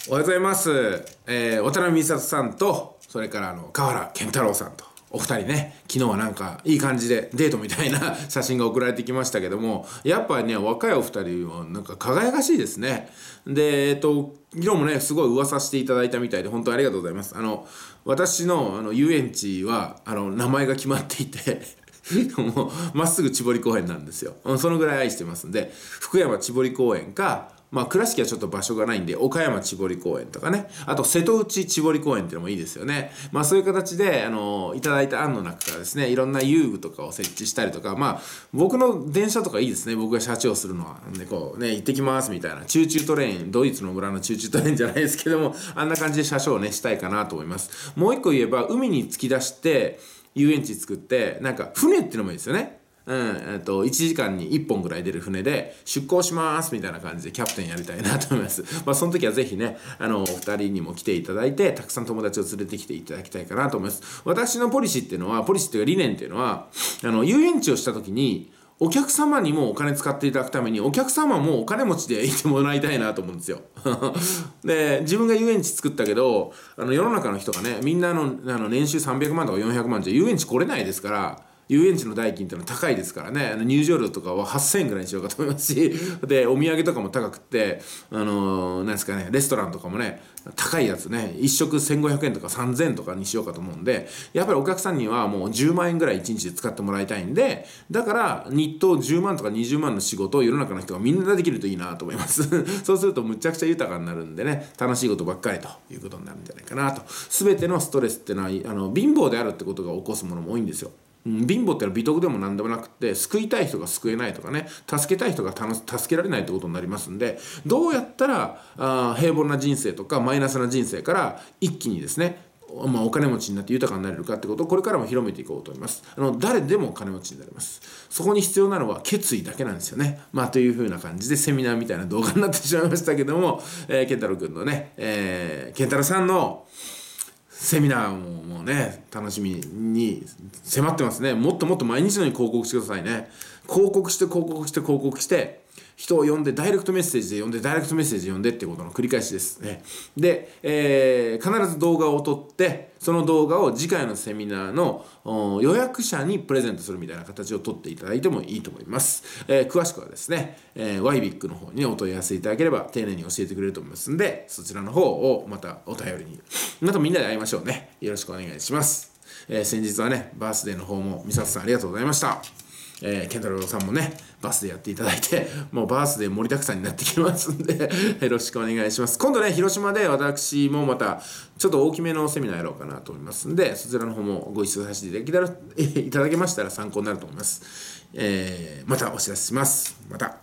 おはようございます。渡辺美里さんと、それから川原健太郎さんと、お二人ね、昨日はなんかいい感じでデートみたいな写真が送られてきましたけども、やっぱりね、若いお二人はなんか輝かしいですね。で、昨日もね、すごい噂していただいたみたいで、本当にありがとうございます。私の遊園地は、名前が決まっていて、もうまっすぐ千堀公園なんですよ。そのぐらい愛してますんで、福山千堀公園か、倉敷はちょっと場所がないんで岡山千堀公園とかね、あと瀬戸内千堀公園っていうのもいいですよね。そういう形でいただいた案の中からですね、いろんな遊具とかを設置したりとか、僕の電車とかいいですね。僕が社長するのはで、こうね、行ってきますみたいなチューチュートレイン、ドイツの村のチューチュートレインじゃないですけども、あんな感じで車掌をねしたいかなと思います。もう一個言えば、海に突き出して遊園地作って、なんか船っていうのもいいですよね。1時間に1本ぐらい出る船で出港しますみたいな感じでキャプテンやりたいなと思います。その時はぜひね、お二人にも来ていただいて、たくさん友達を連れてきていただきたいかなと思います。私のポリシーっていうのは、ポリシーっていうか理念っていうのは、遊園地をした時に、お客様にもお金使っていただくために、お客様もお金持ちでいてもらいたいなと思うんですよ。で、自分が遊園地作ったけど、世の中の人がね、みんな年収300万とか400万じゃ遊園地来れないですから、遊園地の代金っていうのは高いですからね、入場料とかは8000円ぐらいにしようかと思いますし、で、お土産とかも高くって、なんですかね、レストランとかもね、高いやつね、1食1500円とか3000円とかにしようかと思うんで、やっぱりお客さんにはもう10万円ぐらい1日で使ってもらいたいんで、だから日当10万とか20万の仕事を世の中の人がみんなできるといいなと思います。そうするとむちゃくちゃ豊かになるんでね、楽しいことばっかりということになるんじゃないかなと。全てのストレスっていうのは貧乏であるってことが起こすものも多いんですよ。貧乏ってのは美徳でも何でもなくて、救いたい人が救えないとかね、助けたい人が助けられないってことになりますんで、どうやったら平凡な人生とかマイナスな人生から一気にですね、お金持ちになって豊かになれるかってことをこれからも広めていこうと思います。誰でもお金持ちになれます。そこに必要なのは決意だけなんですよね。という風な感じでセミナーみたいな動画になってしまいましたけども、健太郎くんのね、健太郎さんのセミナーもね、楽しみに迫ってますね。もっともっと毎日のように広告してくださいね。広告して人を呼んでダイレクトメッセージで呼んでダイレクトメッセージで呼んでってことの繰り返しですね。で、必ず動画を撮ってその動画を次回のセミナーの予約者にプレゼントするみたいな形を取っていただいてもいいと思います。詳しくはですね、YBIC の方にお問い合わせいただければ丁寧に教えてくれると思いますんで、そちらの方をまたお便りにまたみんなで会いましょうね。よろしくお願いします。先日はね、バースデーの方も美里さんありがとうございました。健太郎さんもね、バースデーやっていただいて、もうバースデー盛りだくさんになってきますんでよろしくお願いします。今度ね、広島で私もまたちょっと大きめのセミナーやろうかなと思いますんで、そちらの方もご一緒させていただけましたら参考になると思います。またお知らせします。また。